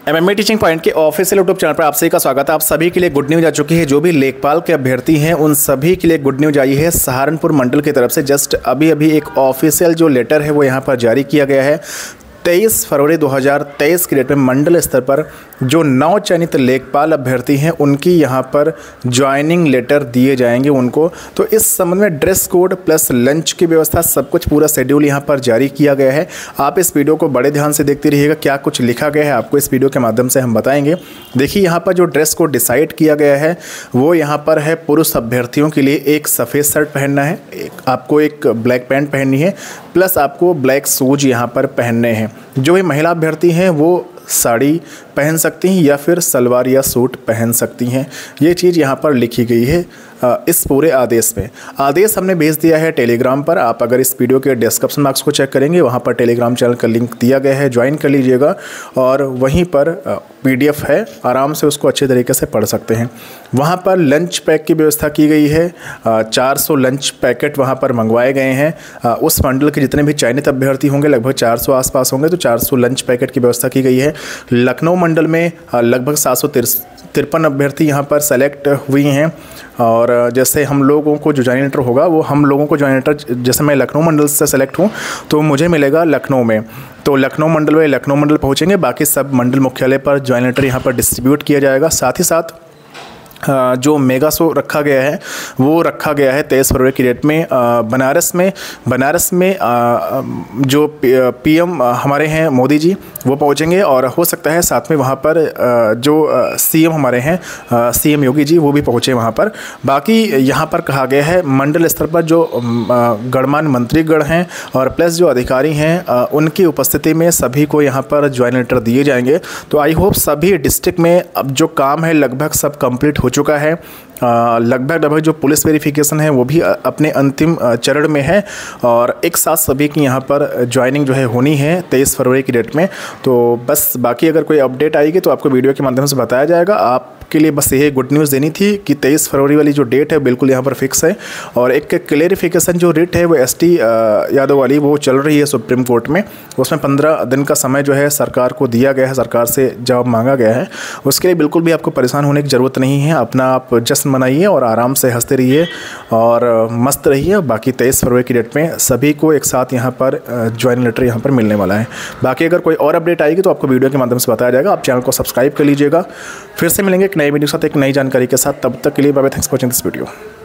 MMA teaching point के official YouTube channel पर आप सभी का स्वागत है। आप सभी के लिए गुड न्यूज़ आ चुकी है। जो भी लेखपाल के अभ्यर्थी हैं उन सभी के लिए गुड न्यूज़ आई है। सहारनपुर मंडल की तरफ से जस्ट अभी एक ऑफिशियल जो लेटर है वो यहाँ पर जारी किया गया है। 23 फरवरी 2023 के डेट में मंडल स्तर पर जो 9 चयनित लेखपाल अभ्यर्थी हैं उनकी यहाँ पर ज्वाइनिंग लेटर दिए जाएंगे उनको। तो इस संबंध में ड्रेस कोड प्लस लंच की व्यवस्था सब कुछ पूरा शेड्यूल यहाँ पर जारी किया गया है। आप इस वीडियो को बड़े ध्यान से देखते रहिएगा, क्या कुछ लिखा गया है आपको इस वीडियो के माध्यम से हम बताएंगे। देखिए यहाँ पर जो ड्रेस कोड डिसाइड किया गया है वो यहाँ पर है पुरुष अभ्यर्थियों के लिए एक सफ़ेद शर्ट पहनना है, आपको एक ब्लैक पैंट पहननी है, प्लस आपको ब्लैक शूज यहाँ पर पहनने हैं। जो भी महिला अभ्यर्थी हैं वो साड़ी पहन सकती हैं या फिर सलवार या सूट पहन सकती हैं। ये चीज़ यहाँ पर लिखी गई है इस पूरे आदेश में। आदेश हमने भेज दिया है टेलीग्राम पर। आप अगर इस वीडियो के डिस्क्रिप्शन बॉक्स को चेक करेंगे वहाँ पर टेलीग्राम चैनल का लिंक दिया गया है, ज्वाइन कर लीजिएगा और वहीं पर PDF है, आराम से उसको अच्छे तरीके से पढ़ सकते हैं। वहाँ पर लंच पैक की व्यवस्था की गई है। 400 लंच पैकेट वहाँ पर मंगवाए गए हैं। उस मंडल के जितने भी चयनित अभ्यर्थी होंगे लगभग 400 आसपास होंगे, तो 400 लंच पैकेट की व्यवस्था की गई है। लखनऊ मंडल में लगभग 753 अभ्यर्थी यहाँ पर सेलेक्ट हुई हैं। और जैसे हम लोगों को जो ज्वाइनिंग लेटर होगा वो हम लोगों को ज्वाइनिंग लेटर, जैसे मैं लखनऊ मंडल से सेलेक्ट हूँ तो मुझे मिलेगा लखनऊ में, तो लखनऊ मंडल पहुँचेंगे। बाकी सब मंडल मुख्यालय पर ज्वाइनिंग लेटर यहाँ पर डिस्ट्रीब्यूट किया जाएगा। साथ ही साथ जो मेगा शो रखा गया है वो रखा गया है 23 फरवरी की डेट में बनारस में जो PM हमारे हैं मोदी जी वो पहुंचेंगे और हो सकता है साथ में वहां पर जो CM हमारे हैं CM योगी जी वो भी पहुंचे वहां पर। बाकी यहां पर कहा गया है मंडल स्तर पर जो गणमान्य मंत्रीगण हैं और प्लस जो अधिकारी हैं उनकी उपस्थिति में सभी को यहाँ पर ज्वाइनिंग लेटर दिए जाएंगे। तो आई होप सभी डिस्ट्रिक्ट में अब जो काम है लगभग सब कंप्लीट हो चुका है। लगभग जो पुलिस वेरिफिकेशन है वो भी अपने अंतिम चरण में है और एक साथ सभी की यहाँ पर ज्वाइनिंग जो है होनी है 23 फरवरी की डेट में। तो बस बाकी अगर कोई अपडेट आएगी तो आपको वीडियो के माध्यम से बताया जाएगा। आपके लिए बस यही गुड न्यूज़ देनी थी कि 23 फरवरी वाली जो डेट है बिल्कुल यहाँ पर फिक्स है। और एक क्लेरिफिकेशन जो रिट है वो ST यादव वाली वो चल रही है सुप्रीम कोर्ट में, उसमें 15 दिन का समय जो है सरकार को दिया गया है, सरकार से जवाब मांगा गया है। उसके लिए बिल्कुल भी आपको परेशान होने की ज़रूरत नहीं है। अपना आप जश्न मनाइए और आराम से हंसते रहिए और मस्त रहिए। बाकी 23 फरवरी की डेट में सभी को एक साथ यहाँ पर ज्वाइनिंग लेटर यहाँ पर मिलने वाला है। बाकी अगर कोई और अपडेट आएगी तो आपको वीडियो के माध्यम से बताया जाएगा। आप चैनल को सब्सक्राइब कर लीजिएगा। फिर से मिलेंगे एक नई वीडियो के साथ, एक नई जानकारी के साथ। तब तक के लिए bye bye, thanks for watching this video.